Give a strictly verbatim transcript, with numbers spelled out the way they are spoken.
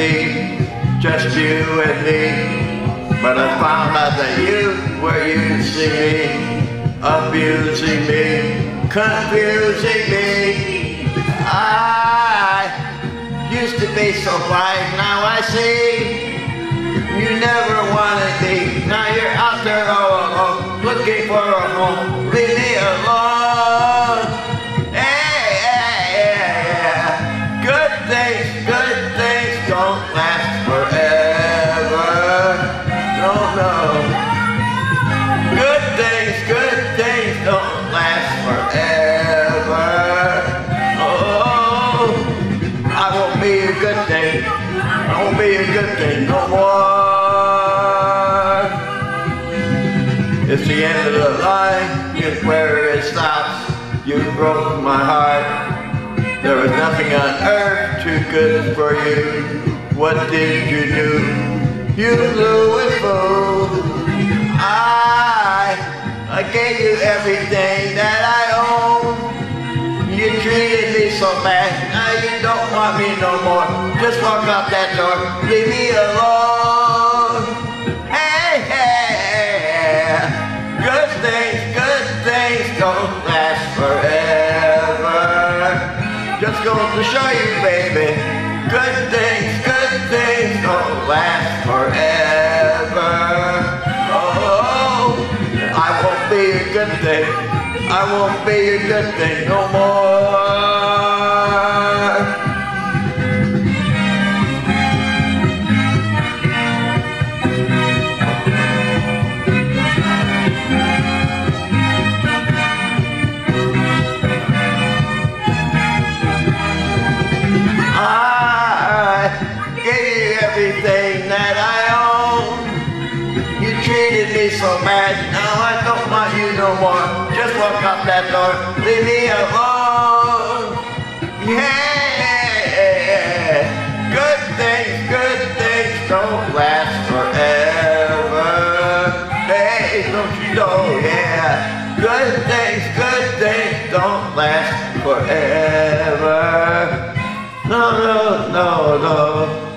be just you and me. But I found out that you were using me, abusing me, confusing me. I used to be so blind, now I see. You never wanted me, now you're out there all alone, looking for a home. Leave me alone. Hey, hey, yeah, yeah. Good things, good things don't last forever. No, no. Good things, good things don't last forever. Oh, I won't be a good thing. I won't be a good thing no more. It's the end of the line, it's where it stops. You broke my heart. There was nothing on earth too good for you. What did you do? You blew it, fool. I, I gave you everything that I own. You treated me so bad, now you don't want me no more. Just walk out that door, leave me alone. Hey, hey, good things, good things don't last forever. Just going to show you, baby, good things, good things don't last forever. Oh, I won't be a good thing. I won't be a good thing no more. I gave you everything that I own. You treated me so bad, now I don't want you no more. Just walk out that door, leave me alone. Yeah, good things, good things don't last forever. Hey, don't you know, yeah, good things, good things don't last forever. No, no, no, no.